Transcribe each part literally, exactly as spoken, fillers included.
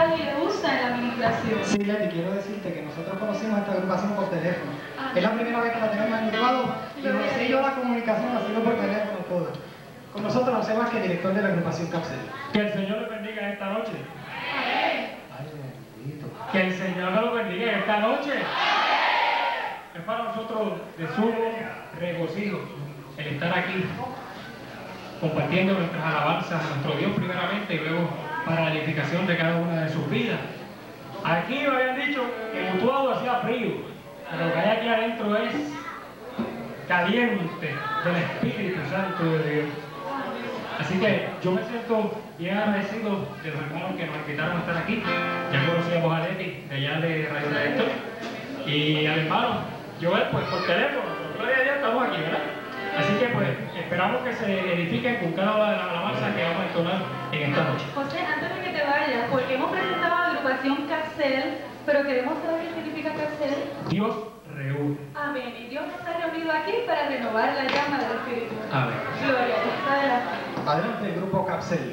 Dios y le usa en la administración. Sí, Leti, quiero decirte que nosotros conocimos esta agrupación por teléfono. Ah. Es la primera vez que la tenemos en el Utuado y José y yo la comunicación ha sido por teléfono todo. Con nosotros no sé más que el director de la agrupación Capsel. Que el Señor le bendiga esta noche. Ay, bendito. Que el Señor nos lo bendiga esta noche. Es para nosotros de sumo regocijo el estar aquí compartiendo nuestras alabanzas a nuestro Dios primeramente y luego para la edificación de cada una de sus vidas. Aquí me habían dicho que en Utuado hacía frío, pero lo que hay aquí adentro es caliente del Espíritu Santo de Dios. Así que yo me siento bien agradecido de los hermanos que nos invitaron a estar aquí. Ya conocíamos a Leti de allá de Radio Director y al hermano Joel pues por teléfono, pero gloria a Dios estamos aquí, ¿verdad? Así que pues esperamos que se edifiquen con cada una de las alabanzas que vamos a entonar en esta noche. José, antes de que te vayas, porque hemos presentado a la agrupación Capsel, pero queremos saber qué significa Capsel. Dios reúne. Amén. Y Dios nos ha reunido aquí para renovar la llama del Espíritu. Amén. Gloria a Dios. Adelante. Adelante el grupo Capsel.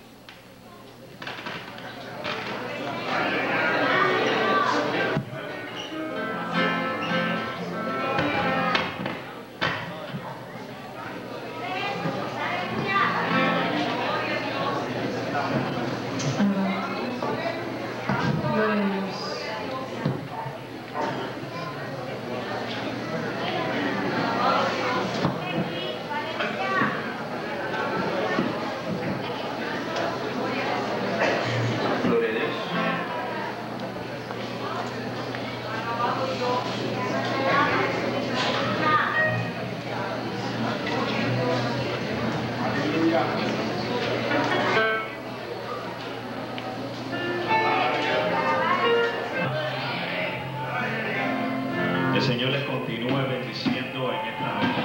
El Señor les continúe bendiciendo en esta noche.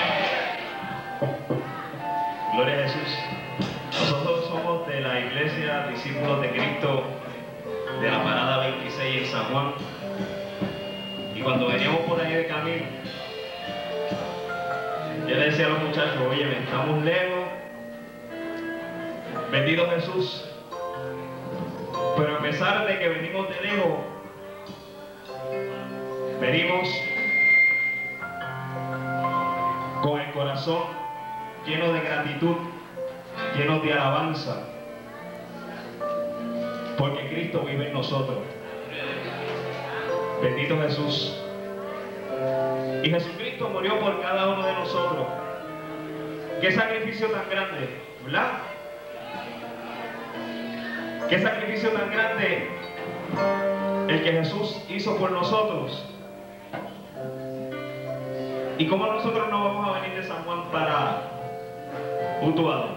Gloria a Jesús. Nosotros somos de la Iglesia Discípulos de Cristo de la Parada veintiséis en San Juan. Y cuando veníamos por ahí de camino, yo le decía a los muchachos, oye, estamos lejos. Bendito Jesús. Pero a pesar de que venimos de lejos, venimos con el corazón lleno de gratitud, lleno de alabanza, porque Cristo vive en nosotros. Bendito Jesús. Y Jesucristo murió por cada uno de nosotros. Qué sacrificio tan grande, ¿verdad? Qué sacrificio tan grande el que Jesús hizo por nosotros. ¿Y cómo nosotros no vamos a venir de San Juan para Utuado?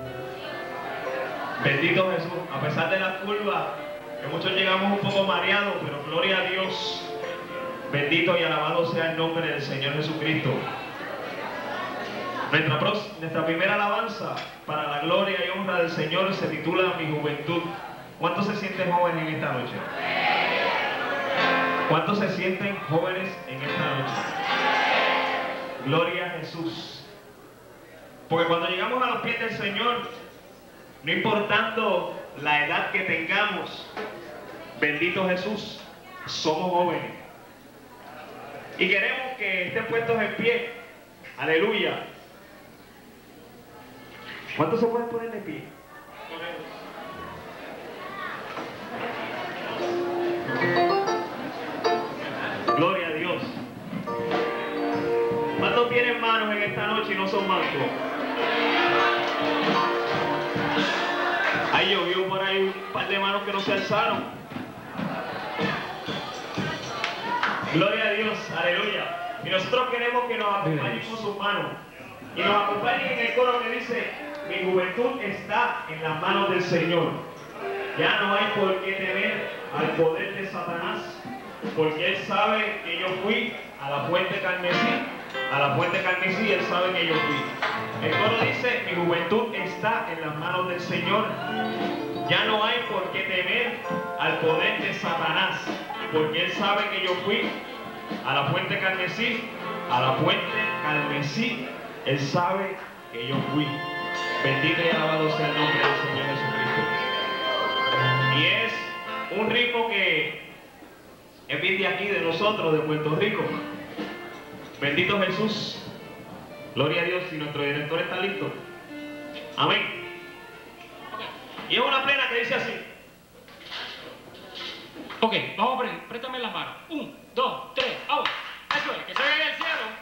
Bendito Jesús, a pesar de las curvas, que muchos llegamos un poco mareados, pero gloria a Dios. Bendito y alabado sea el nombre del Señor Jesucristo. Nuestra, nuestra primera alabanza para la gloria y honra del Señor se titula Mi Juventud. ¿Cuántos se sienten jóvenes en esta noche? ¿Cuántos se sienten jóvenes en esta noche? Gloria a Jesús. Porque cuando llegamos a los pies del Señor, no importando la edad que tengamos, bendito Jesús, somos jóvenes. Y queremos que estén puestos en pie. Aleluya. ¿Cuántos se pueden poner de pie? Gloria a Dios. ¿Cuántos tienen manos en esta noche y no son mancos? Ahí llovió por ahí un par de manos que no se alzaron. Gloria a Dios, aleluya. Y nosotros queremos que nos acompañen con sus manos. Y nos acompañen en el coro que dice, mi juventud está en las manos del Señor. Ya no hay por qué temer al poder de Satanás, porque Él sabe que yo fui a la fuente carmesí. A la fuente carmesí, Él sabe que yo fui. El coro dice, mi juventud está en las manos del Señor. Ya no hay por qué temer al poder de Satanás, porque Él sabe que yo fui a la fuente carmesí. A la fuente carmesí, Él sabe que yo fui. Bendito y alabado sea el nombre del Señor Jesucristo. Y es es bien de aquí, de nosotros, de Puerto Rico. Bendito Jesús. Gloria a Dios. Y nuestro director está listo. Amén. Y es una plena que dice así. Ok, vamos a ver, préstame las manos. Un, dos, tres, vamos. Eso es, que se vea en el cielo.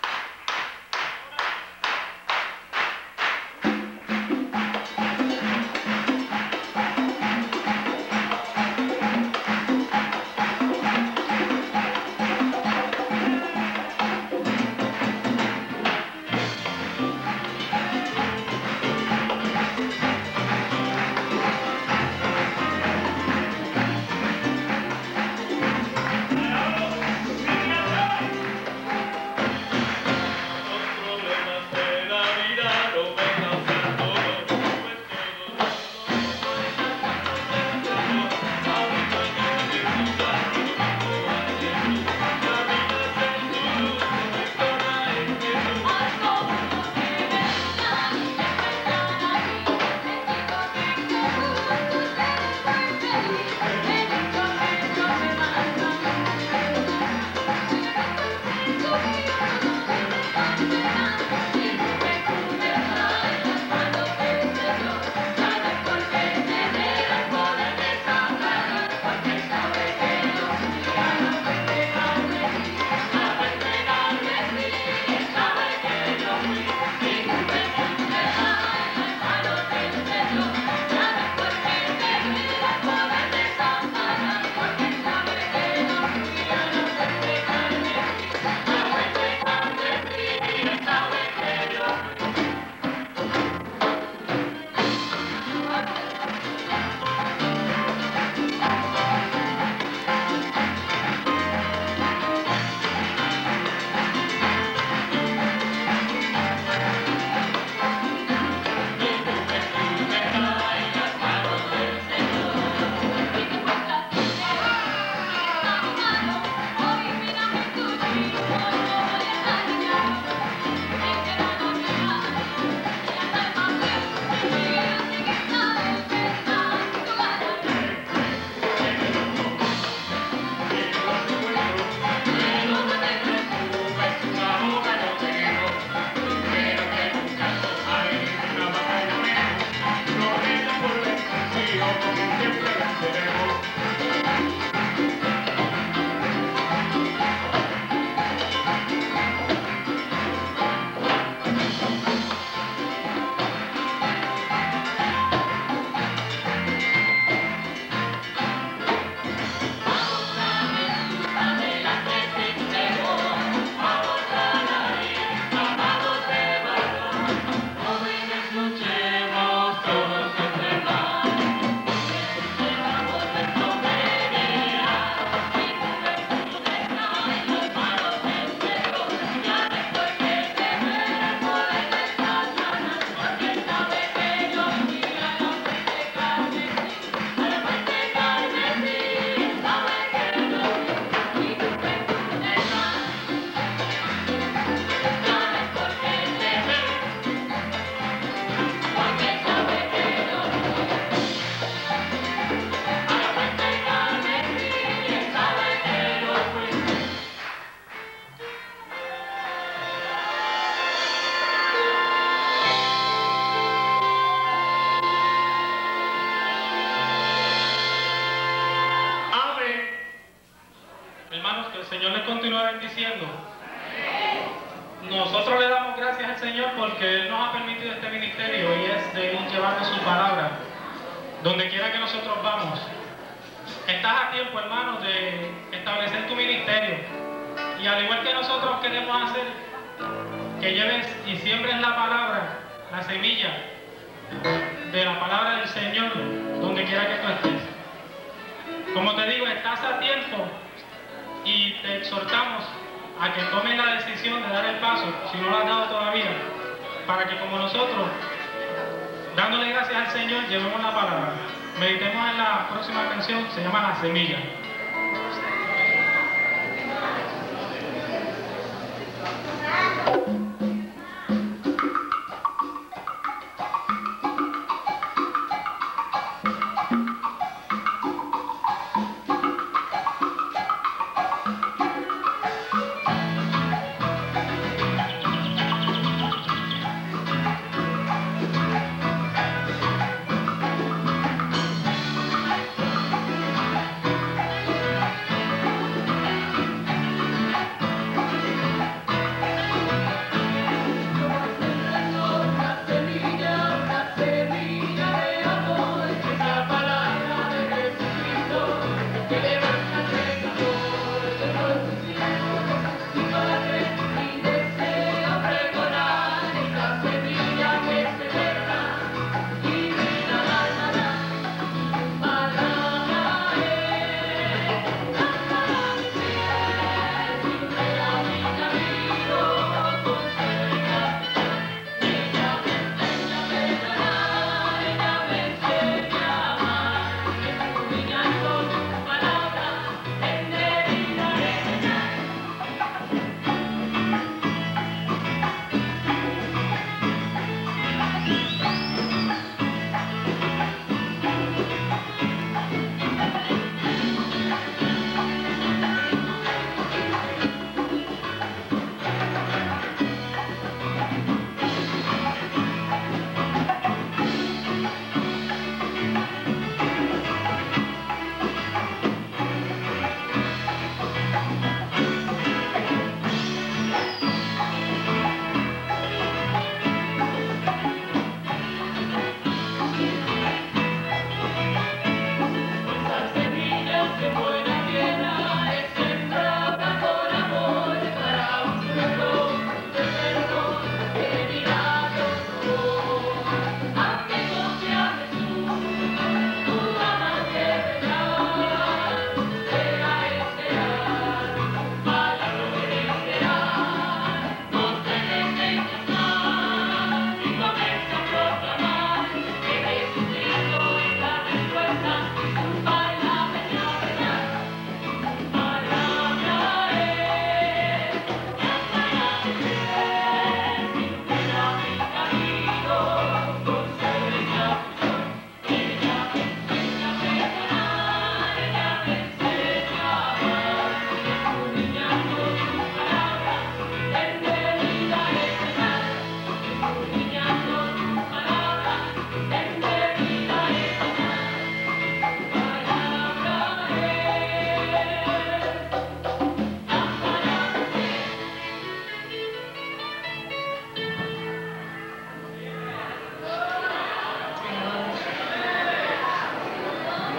Hermanos, que el Señor les continúe bendiciendo. Nosotros le damos gracias al Señor porque Él nos ha permitido este ministerio y es de ir llevando su palabra donde quiera que nosotros vamos. Estás a tiempo, hermanos, de establecer tu ministerio y al igual que nosotros queremos hacer, que lleves y siembres la palabra, la semilla de la palabra del Señor donde quiera que tú estés. Como te digo, estás a tiempo y te exhortamos a que tomes la decisión de dar el paso, si no lo has dado todavía, para que como nosotros, dándole gracias al Señor, llevemos la palabra. Meditemos en la próxima canción, se llama La Semilla.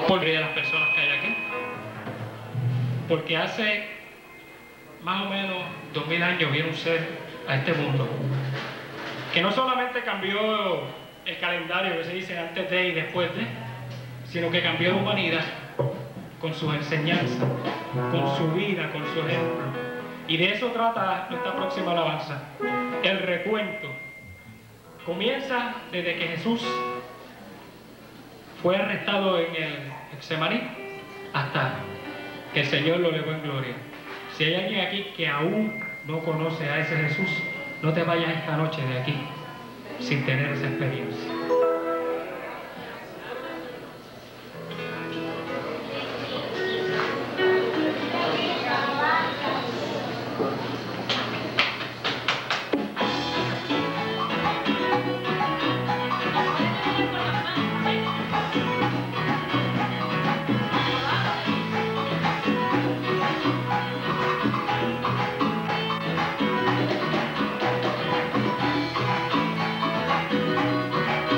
por de las personas que hay aquí. Porque hace más o menos dos mil años vino un ser a este mundo que no solamente cambió el calendario que se dice antes de y después de, sino que cambió la humanidad con sus enseñanzas, con su vida, con su ejemplo. Y de eso trata nuestra próxima alabanza. El recuento comienza desde que Jesús fue arrestado en el Getsemaní hasta que el Señor lo elevó en gloria. Si hay alguien aquí que aún no conoce a ese Jesús, no te vayas esta noche de aquí sin tener esa experiencia. Thank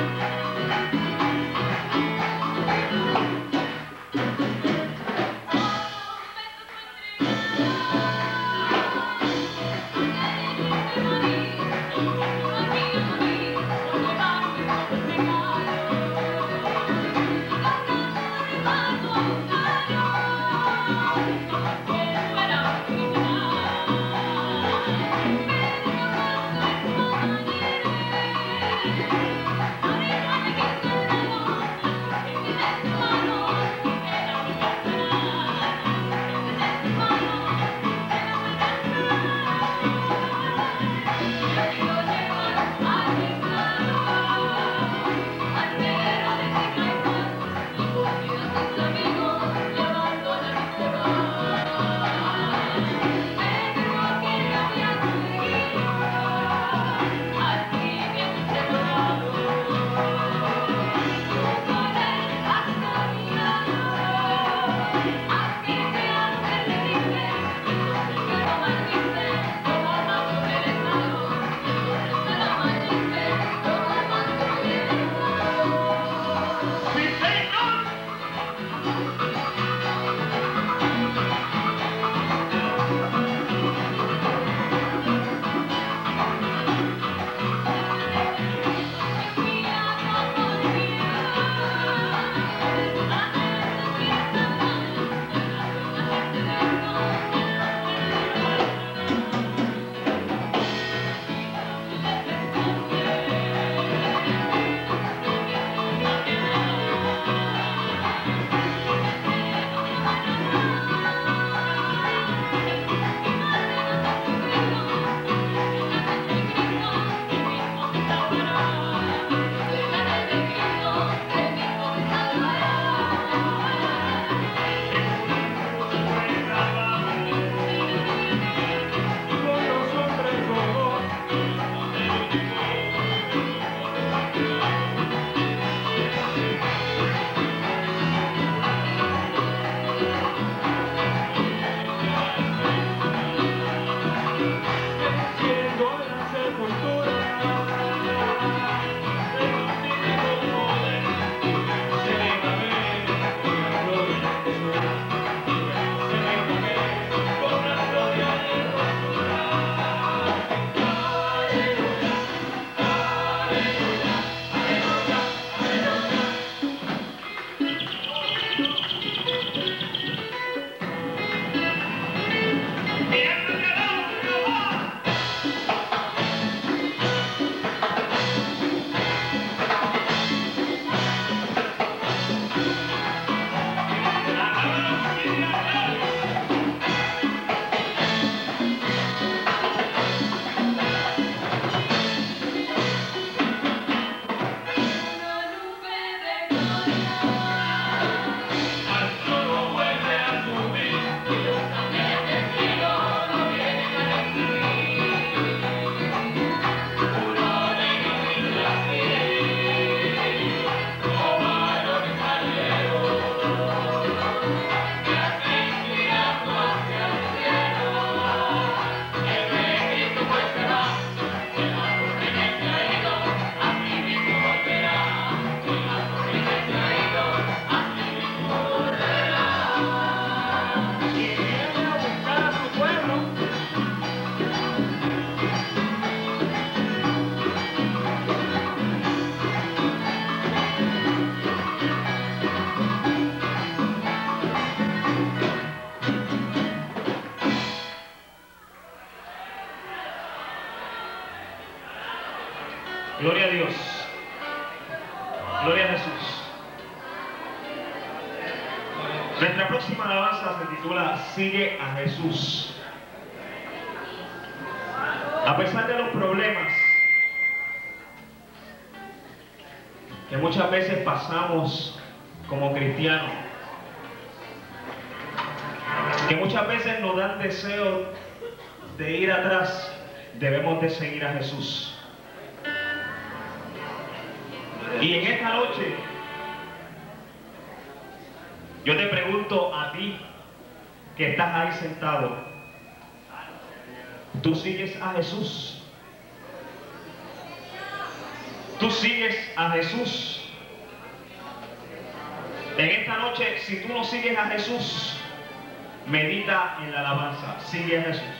Nuestra próxima alabanza se titula Sigue a Jesús. A pesar de los problemas que muchas veces pasamos como cristianos, que muchas veces nos dan deseo de ir atrás, debemos de seguir a Jesús. Y en esta noche yo te pregunto a ti que estás ahí sentado, ¿tú sigues a Jesús? ¿Tú sigues a Jesús? En esta noche, si tú no sigues a Jesús, medita en la alabanza. Sigue a Jesús.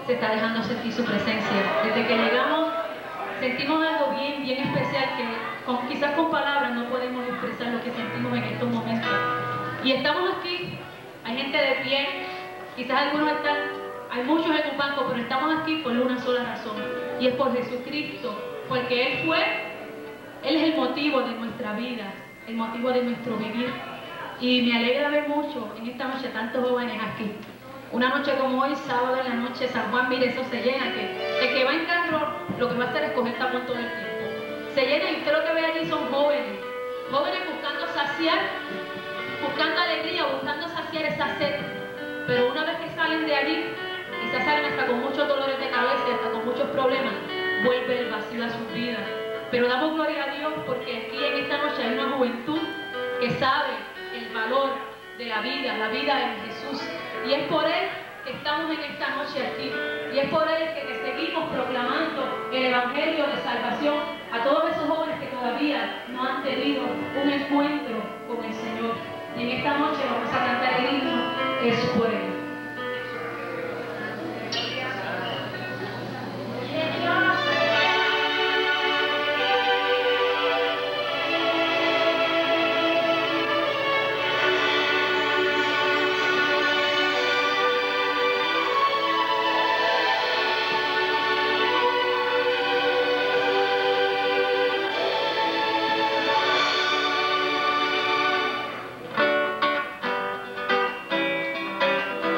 se está dejando sentir su presencia. Desde que llegamos sentimos algo bien, bien especial que con, quizás con palabras no podemos expresar lo que sentimos en estos momentos. Y estamos aquí, hay gente de pie, quizás algunos están, hay muchos en un banco, pero estamos aquí por una sola razón, y es por Jesucristo, porque Él fue, Él es el motivo de nuestra vida, el motivo de nuestro vivir. Y me alegra ver mucho en esta noche tantos jóvenes aquí. Una noche como hoy, sábado en la noche, San Juan, mire, eso se llena, que el que va en carro, lo que va a hacer es coger tapón todo el tiempo. Se llena y usted lo que ve allí son jóvenes, jóvenes buscando saciar, buscando alegría, buscando saciar esa sed. Pero una vez que salen de allí, quizás salen hasta con muchos dolores de cabeza y hasta con muchos problemas, vuelve el vacío a sus vidas. Pero damos gloria a Dios porque aquí en esta noche hay una juventud que sabe el valor de la vida, la vida en Jesús. Y es por Él que estamos en esta noche aquí. Y es por Él que seguimos proclamando el Evangelio de salvación a todos esos jóvenes que todavía no han tenido un encuentro con el Señor. Y en esta noche vamos a cantar el himno, es por Él. Thank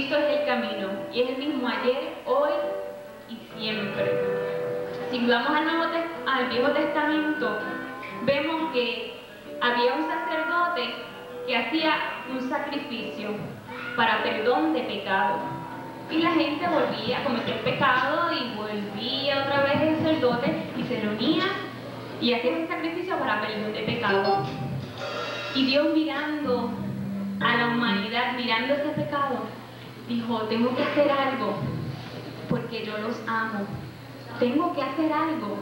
Cristo es el camino y es el mismo ayer, hoy y siempre. Si vamos al, Nuevo al Viejo Testamento, vemos que había un sacerdote que hacía un sacrificio para perdón de pecado. Y la gente volvía a cometer pecado y volvía otra vez el sacerdote y se reunía y hacía ese sacrificio para perdón de pecado. Y Dios, mirando a la humanidad, mirando ese pecado, dijo, tengo que hacer algo porque yo los amo. Tengo que hacer algo.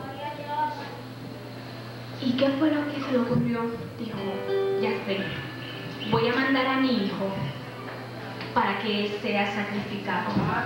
¿Y qué fue lo que se le ocurrió? Dijo, ya sé, voy a mandar a mi hijo para que él sea sacrificado.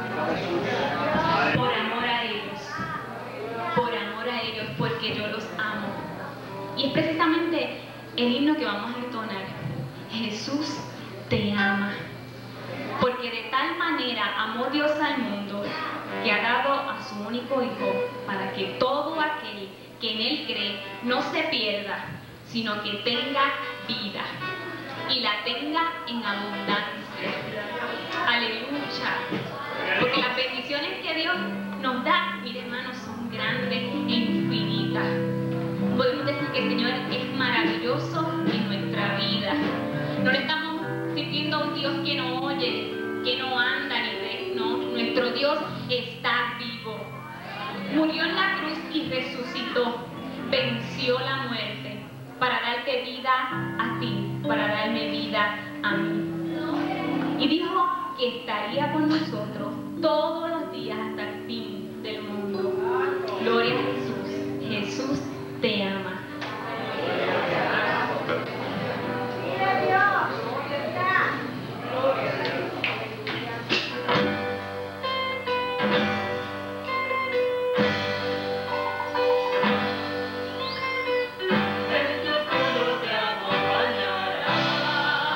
Por amor a ellos. Por amor a ellos, porque yo los amo. Y es precisamente el himno que vamos a entonar. Jesús te ama. Porque de tal manera amó Dios al mundo que ha dado a su único Hijo para que todo aquel que en Él cree no se pierda, sino que tenga vida y la tenga en abundancia. Aleluya. Porque las bendiciones que Dios nos da, mire hermanos, son grandes e infinitas. Podemos decir que el Señor es maravilloso en nuestra vida. No le estamos sirviendo a un Dios que no oye, que no anda ni ve, no. Nuestro Dios está vivo. Murió en la cruz y resucitó. Venció la muerte para darte vida a ti, para darme vida a mí. Y dijo que estaría con nosotros todos los días hasta el fin del mundo. Gloria a Jesús. Jesús te ama.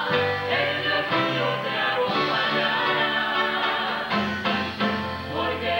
Porque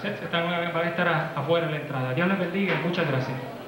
sets están, van a estar a- afuera en la entrada. Dios les bendiga y muchas gracias.